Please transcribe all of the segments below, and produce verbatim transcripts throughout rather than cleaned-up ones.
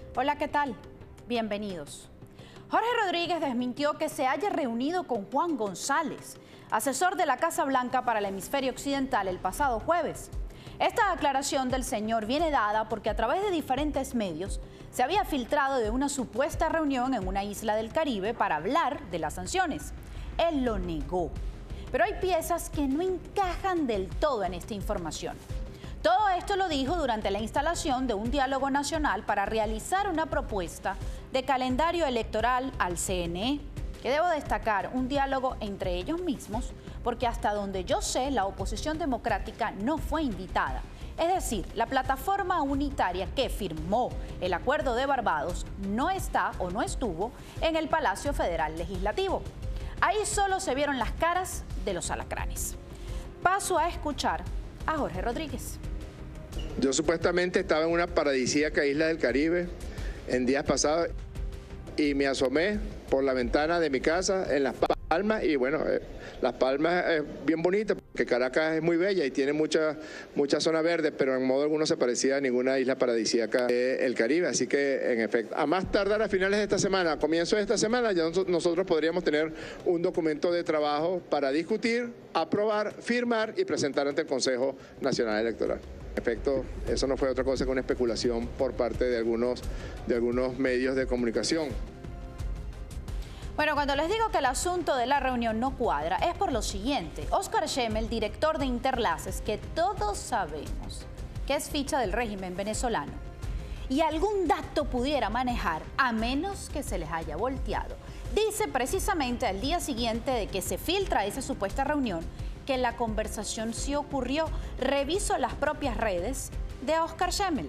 Hola, ¿qué tal? Bienvenidos. Jorge Rodríguez desmintió que se haya reunido con Juan González, asesor de la Casa Blanca para el hemisferio occidental, el pasado jueves. Esta aclaración del señor viene dada porque a través de diferentes medios se había filtrado de una supuesta reunión en una isla del Caribe para hablar de las sanciones. Él lo negó, pero hay piezas que no encajan del todo en esta información. Todo esto lo dijo durante la instalación de un diálogo nacional para realizar una propuesta de calendario electoral al C N E, que debo destacar, un diálogo entre ellos mismos, porque hasta donde yo sé, la oposición democrática no fue invitada. Es decir, la plataforma unitaria que firmó el Acuerdo de Barbados no está o no estuvo en el Palacio Federal Legislativo. Ahí solo se vieron las caras de los alacranes. Paso a escuchar a Jorge Rodríguez. Yo supuestamente estaba en una paradisíaca isla del Caribe en días pasados y me asomé por la ventana de mi casa en Las Palmas y bueno, eh, Las Palmas es bien bonita porque Caracas es muy bella y tiene mucha, mucha zona verde, pero en modo alguno se parecía a ninguna isla paradisíaca del Caribe, así que en efecto, a más tardar a finales de esta semana, a comienzos de esta semana, ya nosotros podríamos tener un documento de trabajo para discutir, aprobar, firmar y presentar ante el Consejo Nacional Electoral. En efecto, eso no fue otra cosa que una especulación por parte de algunos, de algunos medios de comunicación. Bueno, cuando les digo que el asunto de la reunión no cuadra, es por lo siguiente. Oscar Schemmel, director de Interlaces, que todos sabemos que es ficha del régimen venezolano, y algún dato pudiera manejar, a menos que se les haya volteado. Dice precisamente al día siguiente de que se filtra esa supuesta reunión, que la conversación sí ocurrió. Reviso las propias redes de Oscar Schemmel.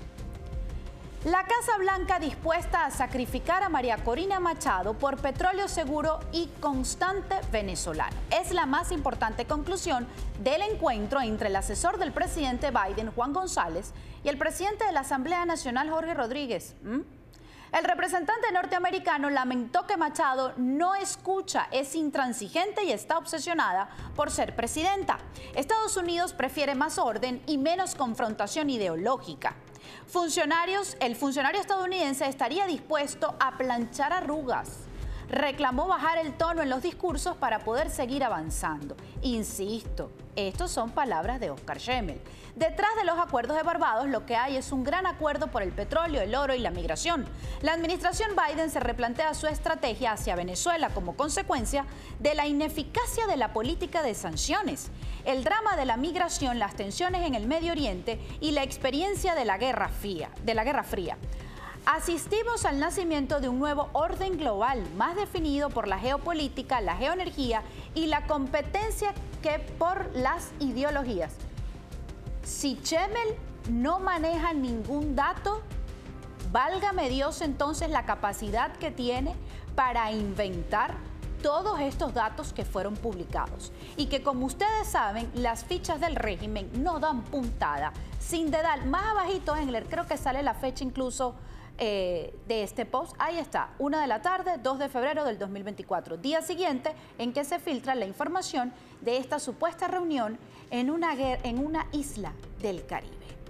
La Casa Blanca dispuesta a sacrificar a María Corina Machado por petróleo seguro y constante venezolano. Es la más importante conclusión del encuentro entre el asesor del presidente Biden, Juan González, y el presidente de la Asamblea Nacional, Jorge Rodríguez. ¿Mm? El representante norteamericano lamentó que Machado no escucha, es intransigente y está obsesionada por ser presidenta. Estados Unidos prefiere más orden y menos confrontación ideológica. Funcionarios, el funcionario estadounidense estaría dispuesto a planchar arrugas. Reclamó bajar el tono en los discursos para poder seguir avanzando. Insisto, estos son palabras de Oscar Schemmel. Detrás de los acuerdos de Barbados lo que hay es un gran acuerdo por el petróleo, el oro y la migración. La administración Biden se replantea su estrategia hacia Venezuela como consecuencia de la ineficacia de la política de sanciones, el drama de la migración, las tensiones en el Medio Oriente y la experiencia de la Guerra Fría. De la Guerra Fría. Asistimos al nacimiento de un nuevo orden global, más definido por la geopolítica, la geoenergía y la competencia que por las ideologías. Si Schemmel no maneja ningún dato, válgame Dios entonces la capacidad que tiene para inventar todos estos datos que fueron publicados y que, como ustedes saben, las fichas del régimen no dan puntada sin dedal. Más abajito en el, creo que sale la fecha incluso eh, de este post. Ahí está, una de la tarde, dos de febrero del dos mil veinticuatro, día siguiente en que se filtra la información de esta supuesta reunión en una, en una isla del Caribe.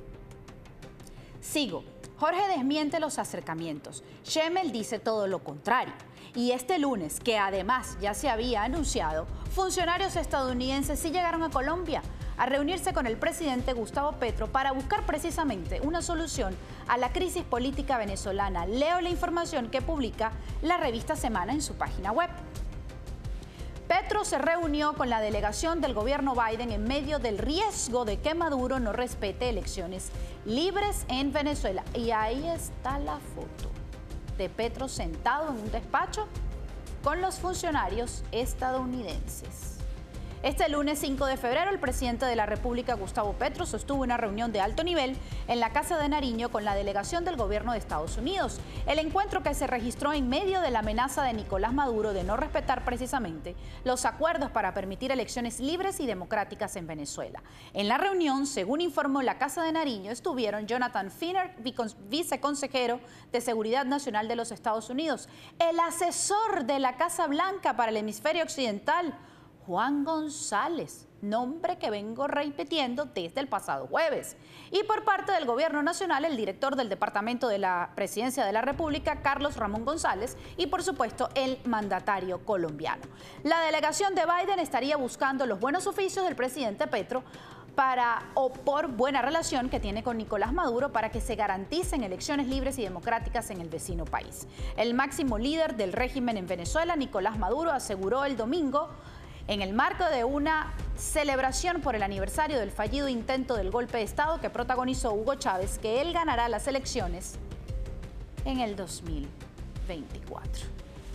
Sigo. Jorge desmiente los acercamientos. Schemmel dice todo lo contrario. Y este lunes, que además ya se había anunciado, funcionarios estadounidenses sí llegaron a Colombia a reunirse con el presidente Gustavo Petro para buscar precisamente una solución a la crisis política venezolana. Leo la información que publica la revista Semana en su página web. Petro se reunió con la delegación del gobierno Biden en medio del riesgo de que Maduro no respete elecciones libres en Venezuela. Y ahí está la foto de Petro sentado en un despacho con los funcionarios estadounidenses. Este lunes cinco de febrero, el presidente de la República, Gustavo Petro, sostuvo una reunión de alto nivel en la Casa de Nariño con la delegación del gobierno de Estados Unidos. El encuentro, que se registró en medio de la amenaza de Nicolás Maduro de no respetar precisamente los acuerdos para permitir elecciones libres y democráticas en Venezuela. En la reunión, según informó la Casa de Nariño, estuvieron Jonathan Finner, viceconsejero de Seguridad Nacional de los Estados Unidos, el asesor de la Casa Blanca para el hemisferio occidental, Juan González, nombre que vengo repitiendo desde el pasado jueves. Y por parte del Gobierno Nacional, el director del Departamento de la Presidencia de la República, Carlos Ramón González, y por supuesto el mandatario colombiano. La delegación de Biden estaría buscando los buenos oficios del presidente Petro para o por buena relación que tiene con Nicolás Maduro para que se garanticen elecciones libres y democráticas en el vecino país. El máximo líder del régimen en Venezuela, Nicolás Maduro, aseguró el domingo, en el marco de una celebración por el aniversario del fallido intento del golpe de Estado que protagonizó Hugo Chávez, que él ganará las elecciones en el dos mil veinticuatro.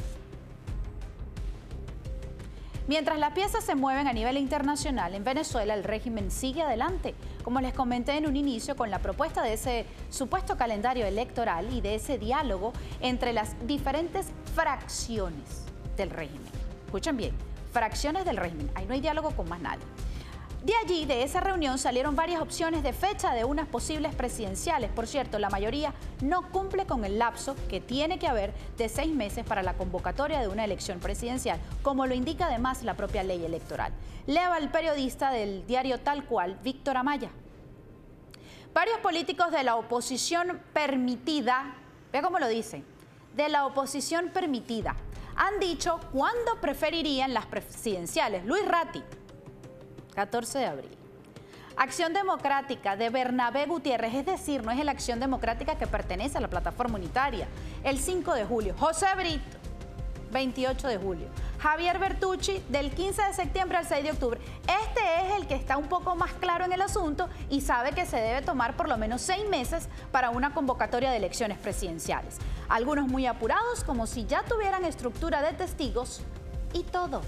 Mientras las piezas se mueven a nivel internacional, en Venezuela el régimen sigue adelante, como les comenté en un inicio, con la propuesta de ese supuesto calendario electoral y de ese diálogo entre las diferentes fracciones del régimen. Escuchen bien. Fracciones del régimen. Ahí no hay diálogo con más nadie. De allí, de esa reunión, salieron varias opciones de fecha de unas posibles presidenciales. Por cierto, la mayoría no cumple con el lapso que tiene que haber de seis meses para la convocatoria de una elección presidencial, como lo indica además la propia ley electoral. Lea el periodista del diario Tal Cual, Víctor Amaya. Varios políticos de la oposición permitida, vea cómo lo dice, de la oposición permitida, han dicho cuándo preferirían las presidenciales. Luis Ratti, catorce de abril. Acción Democrática de Bernabé Gutiérrez, es decir, no es la Acción Democrática que pertenece a la plataforma unitaria, el cinco de julio. José Brito, veintiocho de julio. Javier Bertucci, del quince de septiembre al seis de octubre. Este es el que está un poco más claro en el asunto y sabe que se debe tomar por lo menos seis meses para una convocatoria de elecciones presidenciales. Algunos muy apurados, como si ya tuvieran estructura de testigos y todo.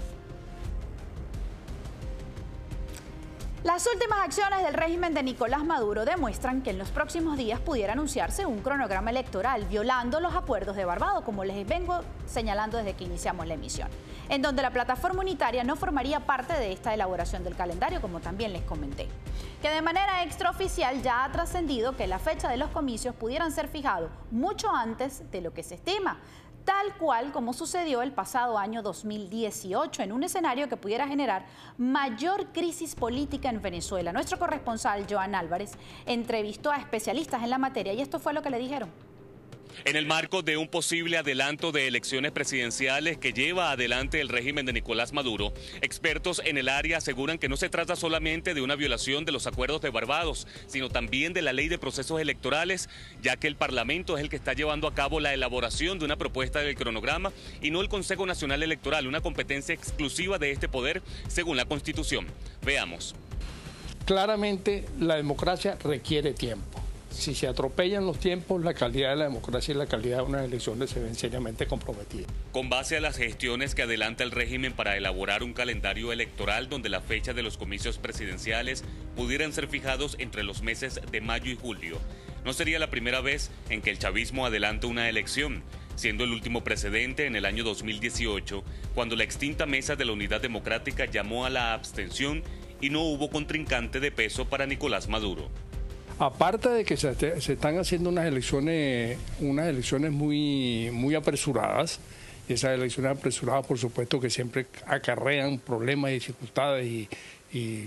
Las últimas acciones del régimen de Nicolás Maduro demuestran que en los próximos días pudiera anunciarse un cronograma electoral violando los acuerdos de Barbados, como les vengo señalando desde que iniciamos la emisión, en donde la plataforma unitaria no formaría parte de esta elaboración del calendario, como también les comenté. Que de manera extraoficial ya ha trascendido que la fecha de los comicios pudieran ser fijados mucho antes de lo que se estima, tal cual como sucedió el pasado año dos mil dieciocho, en un escenario que pudiera generar mayor crisis política en Venezuela. Nuestro corresponsal, Joan Álvarez, entrevistó a especialistas en la materia y esto fue lo que le dijeron. En el marco de un posible adelanto de elecciones presidenciales que lleva adelante el régimen de Nicolás Maduro, expertos en el área aseguran que no se trata solamente de una violación de los acuerdos de Barbados, sino también de la ley de procesos electorales, ya que el Parlamento es el que está llevando a cabo la elaboración de una propuesta del cronograma y no el Consejo Nacional Electoral, una competencia exclusiva de este poder según la Constitución. Veamos. Claramente la democracia requiere tiempo. Si se atropellan los tiempos, la calidad de la democracia y la calidad de unas elecciones se ven seriamente comprometidas. Con base a las gestiones que adelanta el régimen para elaborar un calendario electoral donde la fecha de los comicios presidenciales pudieran ser fijados entre los meses de mayo y julio, no sería la primera vez en que el chavismo adelanta una elección, siendo el último precedente en el año dos mil dieciocho, cuando la extinta Mesa de la Unidad Democrática llamó a la abstención y no hubo contrincante de peso para Nicolás Maduro. Aparte de que se, se están haciendo unas elecciones, unas elecciones muy, muy apresuradas, y esas elecciones apresuradas por supuesto que siempre acarrean problemas y dificultades y, y,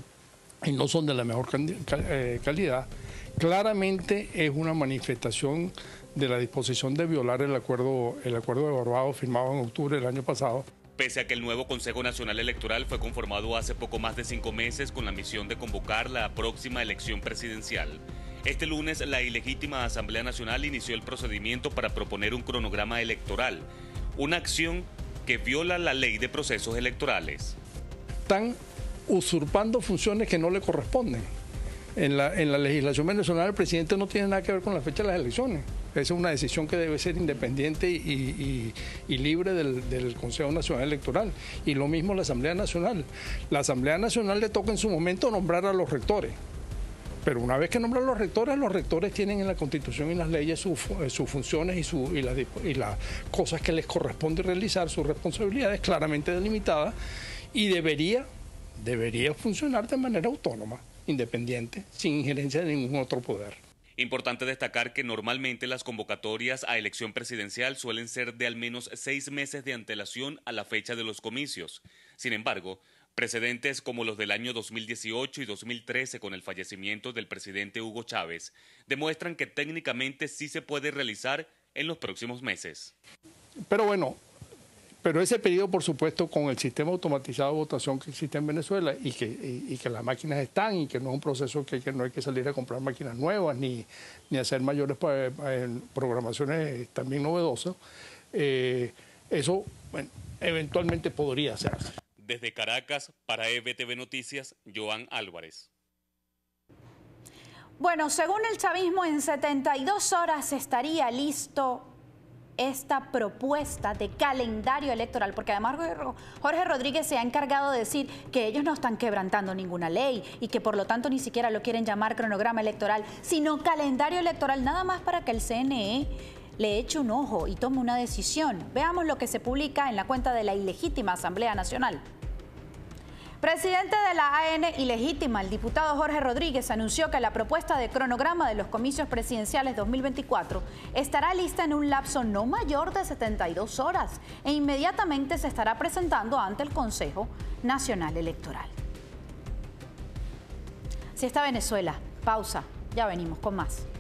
y no son de la mejor calidad, claramente es una manifestación de la disposición de violar el acuerdo, el acuerdo de Barbados firmado en octubre del año pasado. Pese a que el nuevo Consejo Nacional Electoral fue conformado hace poco más de cinco meses con la misión de convocar la próxima elección presidencial, este lunes la ilegítima Asamblea Nacional inició el procedimiento para proponer un cronograma electoral, una acción que viola la ley de procesos electorales. Están usurpando funciones que no le corresponden. En la, en la legislación venezolana el presidente no tiene nada que ver con la fecha de las elecciones. Esa es una decisión que debe ser independiente y, y, y libre del, del Consejo Nacional Electoral. Y lo mismo la Asamblea Nacional. La Asamblea Nacional le toca en su momento nombrar a los rectores. Pero una vez que nombran los rectores, los rectores tienen en la Constitución y en las leyes sus, sus funciones y, su, y, las, y las cosas que les corresponde realizar, sus responsabilidades claramente delimitadas, y debería, debería funcionar de manera autónoma, independiente, sin injerencia de ningún otro poder. Importante destacar que normalmente las convocatorias a elección presidencial suelen ser de al menos seis meses de antelación a la fecha de los comicios, Sin embargo, precedentes como los del año dos mil dieciocho y dos mil trece con el fallecimiento del presidente Hugo Chávez demuestran que técnicamente sí se puede realizar en los próximos meses. Pero bueno, pero ese periodo, por supuesto, con el sistema automatizado de votación que existe en Venezuela y que, y, y que las máquinas están y que no es un proceso que, que no hay que salir a comprar máquinas nuevas ni, ni hacer mayores programaciones también novedosas, eh, eso bueno, eventualmente podría hacerse. Desde Caracas, para E B T V Noticias, Joan Álvarez. Bueno, según el chavismo, en setenta y dos horas estaría listo esta propuesta de calendario electoral, porque además Jorge Rodríguez se ha encargado de decir que ellos no están quebrantando ninguna ley y que por lo tanto ni siquiera lo quieren llamar cronograma electoral, sino calendario electoral, nada más para que el C N E le eche un ojo y tome una decisión. Veamos lo que se publica en la cuenta de la ilegítima Asamblea Nacional. Presidente de la A N ilegítima, el diputado Jorge Rodríguez anunció que la propuesta de cronograma de los comicios presidenciales dos mil veinticuatro estará lista en un lapso no mayor de setenta y dos horas e inmediatamente se estará presentando ante el Consejo Nacional Electoral. Así está Venezuela. Pausa. Ya venimos con más.